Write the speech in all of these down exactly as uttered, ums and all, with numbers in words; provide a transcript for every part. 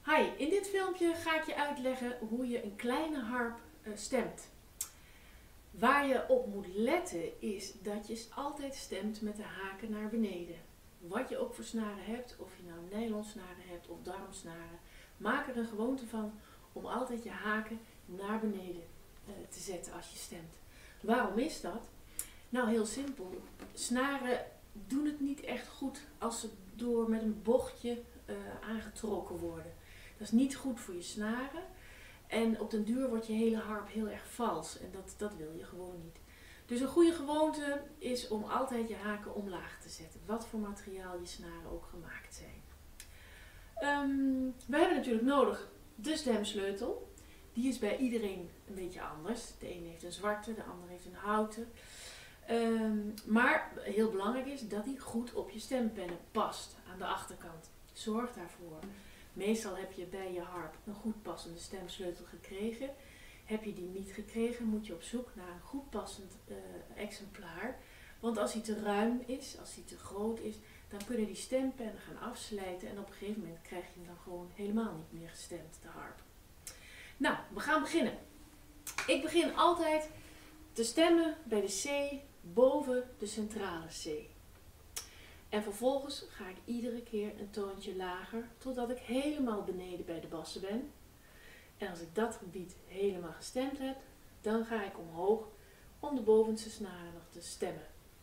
Hi, in dit filmpje ga ik je uitleggen hoe je een kleine harp uh, stemt. Waar je op moet letten is dat je altijd stemt met de haken naar beneden. Wat je ook voor snaren hebt, of je nou nylonsnaren hebt of darmsnaren, maak er een gewoonte van om altijd je haken naar beneden uh, te zetten als je stemt. Waarom is dat? Nou, heel simpel. Snaren doen het niet echt goed als ze door met een bochtje uh, aangetrokken worden. Dat is niet goed voor je snaren. En op den duur wordt je hele harp heel erg vals. En dat, dat wil je gewoon niet. Dus een goede gewoonte is om altijd je haken omlaag te zetten. Wat voor materiaal je snaren ook gemaakt zijn. Um, we hebben natuurlijk nodig de stemsleutel. Die is bij iedereen een beetje anders. De een heeft een zwarte, de ander heeft een houten. Um, maar heel belangrijk is dat die goed op je stempennen past aan de achterkant. Zorg daarvoor. Meestal heb je bij je harp een goed passende stemsleutel gekregen. Heb je die niet gekregen, moet je op zoek naar een goed passend uh, exemplaar. Want als hij te ruim is, als hij te groot is, dan kunnen die stempennen gaan afslijten. En op een gegeven moment krijg je hem dan gewoon helemaal niet meer gestemd, de harp. Nou, we gaan beginnen. Ik begin altijd te stemmen bij de C boven de centrale C. En vervolgens ga ik iedere keer een toontje lager, totdat ik helemaal beneden bij de bassen ben. En als ik dat gebied helemaal gestemd heb, dan ga ik omhoog om de bovenste snaren nog te stemmen.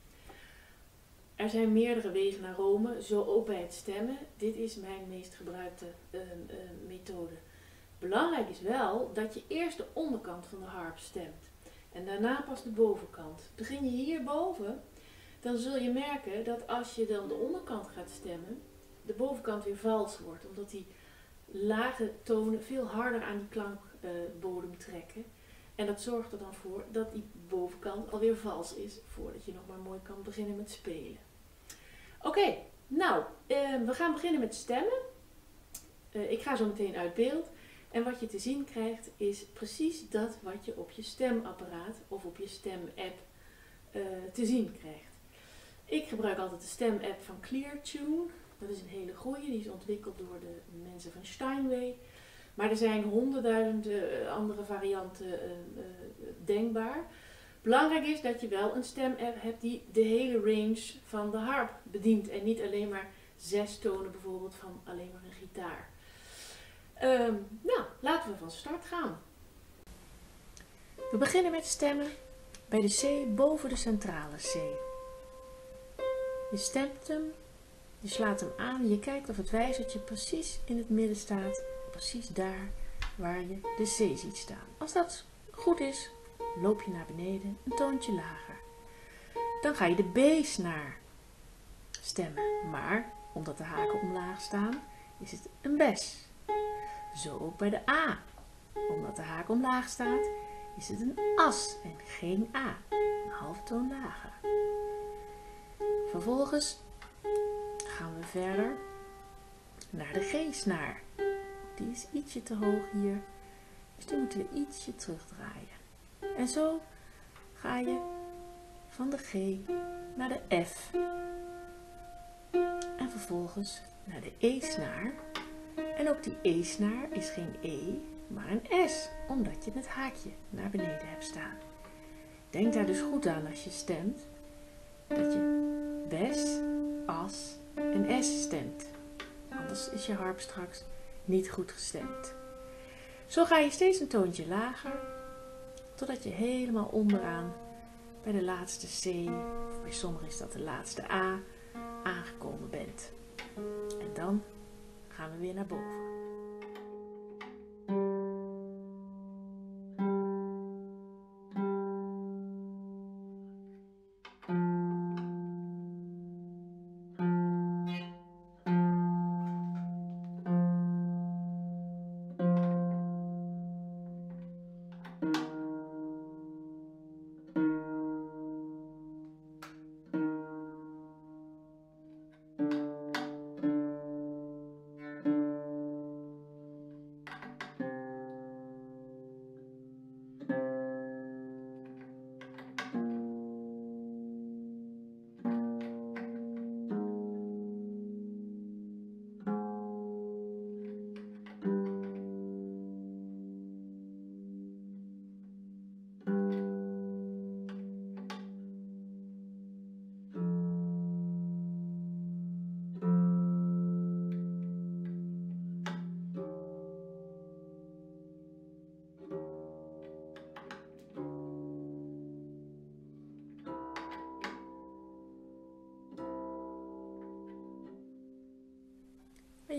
Er zijn meerdere wegen naar Rome, zo ook bij het stemmen. Dit is mijn meest gebruikte uh, uh, methode. Belangrijk is wel dat je eerst de onderkant van de harp stemt. En daarna pas de bovenkant. Begin je hierboven, dan zul je merken dat als je dan de onderkant gaat stemmen, de bovenkant weer vals wordt. Omdat die lage tonen veel harder aan die klankbodem uh, trekken. En dat zorgt er dan voor dat die bovenkant alweer vals is, voordat je nog maar mooi kan beginnen met spelen. Oké, okay, nou, uh, we gaan beginnen met stemmen. Uh, ik ga zo meteen uit beeld. En wat je te zien krijgt is precies dat wat je op je stemapparaat of op je stemapp uh, te zien krijgt. Ik gebruik altijd de stemapp van Cleartune. Dat is een hele goeie, die is ontwikkeld door de mensen van Steinway. Maar er zijn honderdduizenden uh, andere varianten uh, uh, denkbaar. Belangrijk is dat je wel een stemapp hebt die de hele range van de harp bedient. En niet alleen maar zes tonen bijvoorbeeld van alleen maar een gitaar. Um, nou, laten we van start gaan. We beginnen met stemmen bij de C boven de centrale C. Je stemt hem, je slaat hem aan, je kijkt of het wijzertje precies in het midden staat, precies daar waar je de C ziet staan. Als dat goed is, loop je naar beneden, een toontje lager. Dan ga je de B-snaar stemmen, maar omdat de haken omlaag staan, is het een bes. Zo ook bij de A. Omdat de haak omlaag staat, is het een as en geen A. Een halve toon lager. Vervolgens gaan we verder naar de G-snaar. Die is ietsje te hoog hier, dus die moeten we ietsje terugdraaien. En zo ga je van de G naar de F. En vervolgens naar de E-snaar. En ook die E-snaar is geen E, maar een S, omdat je het haakje naar beneden hebt staan. Denk daar dus goed aan als je stemt, dat je bes, as en S stemt. Anders is je harp straks niet goed gestemd. Zo ga je steeds een toontje lager, totdat je helemaal onderaan bij de laatste C, of bij sommigen is dat de laatste A, aangekomen bent. En dan gaan we weer naar boven.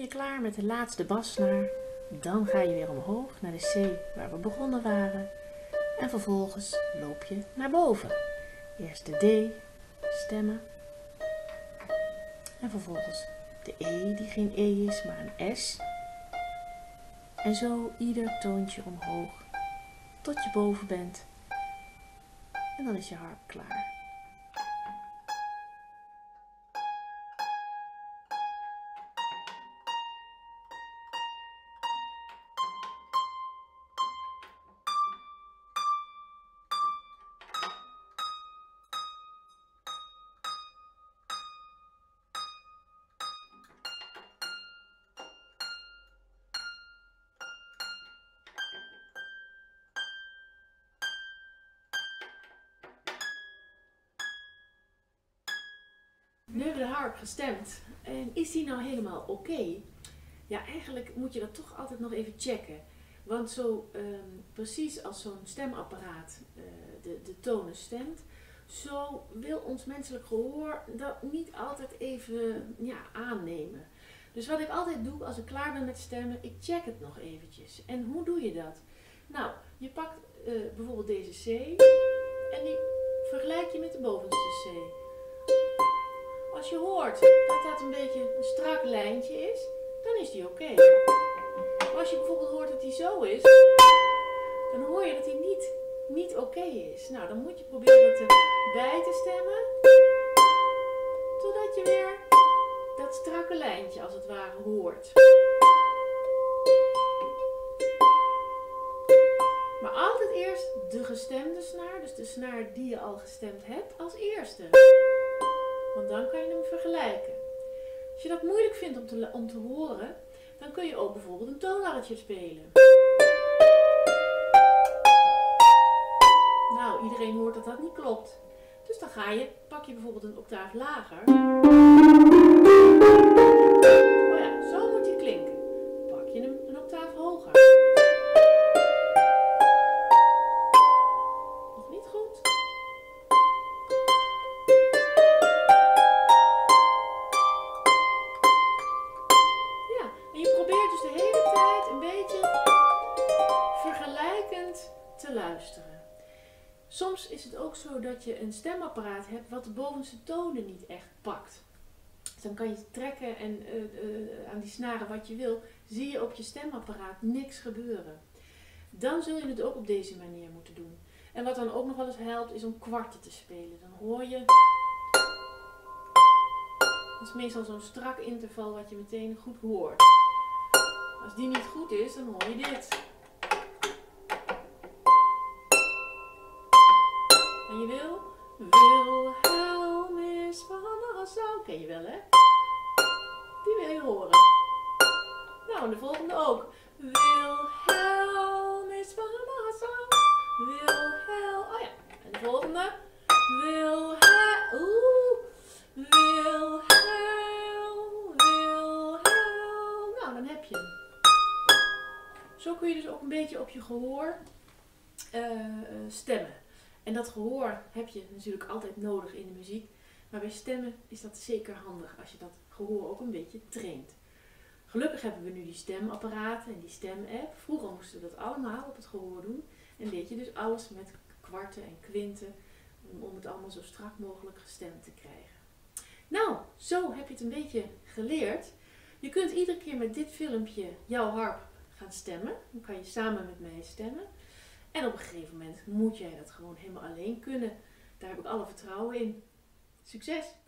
je klaar met de laatste bassnaar, dan ga je weer omhoog naar de C waar we begonnen waren. En vervolgens loop je naar boven. Eerst de D, stemmen. En vervolgens de E, die geen E is, maar een S. En zo ieder toontje omhoog, tot je boven bent. En dan is je harp klaar. Nu hebben we de harp gestemd. En is die nou helemaal oké? Okay? Ja, eigenlijk moet je dat toch altijd nog even checken. Want zo um, precies als zo'n stemapparaat uh, de, de tonen stemt, zo wil ons menselijk gehoor dat niet altijd even ja, aannemen. Dus wat ik altijd doe als ik klaar ben met stemmen, ik check het nog eventjes. En hoe doe je dat? Nou, je pakt uh, bijvoorbeeld deze C en die vergelijk je met de bovenste C. Als je hoort dat dat een beetje een strak lijntje is, dan is die oké. Okay. Maar als je bijvoorbeeld hoort dat die zo is, dan hoor je dat die niet, niet oké okay is. Nou, dan moet je proberen dat erbij te stemmen, totdat je weer dat strakke lijntje als het ware hoort. Maar altijd eerst de gestemde snaar, dus de snaar die je al gestemd hebt, als eerste. Want dan kan je hem vergelijken. Als je dat moeilijk vindt om te, om te horen, dan kun je ook bijvoorbeeld een toonladdertje spelen. Nou, iedereen hoort dat dat niet klopt. Dus dan ga je, pak je bijvoorbeeld een octaaf lager. Oh ja, zo moet die klinken. Pak je hem een octaaf hoger. Nog niet goed. Te luisteren. Soms is het ook zo dat je een stemapparaat hebt wat de bovenste tonen niet echt pakt. Dus dan kan je trekken en uh, uh, aan die snaren wat je wil, zie je op je stemapparaat niks gebeuren. Dan zul je het ook op deze manier moeten doen. En wat dan ook nog wel eens helpt is om kwarten te spelen. Dan hoor je, dat is meestal zo'n strak interval wat je meteen goed hoort. Als die niet goed is, dan hoor je dit. En je wil, Wilhelm is van Nassau. Ken je wel, hè? Die wil je horen. Nou, en de volgende ook. Wilhelm is van Nassau. Wilhelm. Oh ja. En de volgende. Wilhelm. Oeh. Wilhelm. Wilhelm. Nou, dan heb je hem. Zo kun je dus ook een beetje op je gehoor uh, stemmen. En dat gehoor heb je natuurlijk altijd nodig in de muziek. Maar bij stemmen is dat zeker handig als je dat gehoor ook een beetje traint. Gelukkig hebben we nu die stemapparaten en die stemapp. Vroeger moesten we dat allemaal op het gehoor doen. En deed je dus alles met kwarten en kwinten om het allemaal zo strak mogelijk gestemd te krijgen. Nou, zo heb je het een beetje geleerd. Je kunt iedere keer met dit filmpje jouw harp gaan stemmen. Dan kan je samen met mij stemmen. En op een gegeven moment moet jij dat gewoon helemaal alleen kunnen. Daar heb ik alle vertrouwen in. Succes!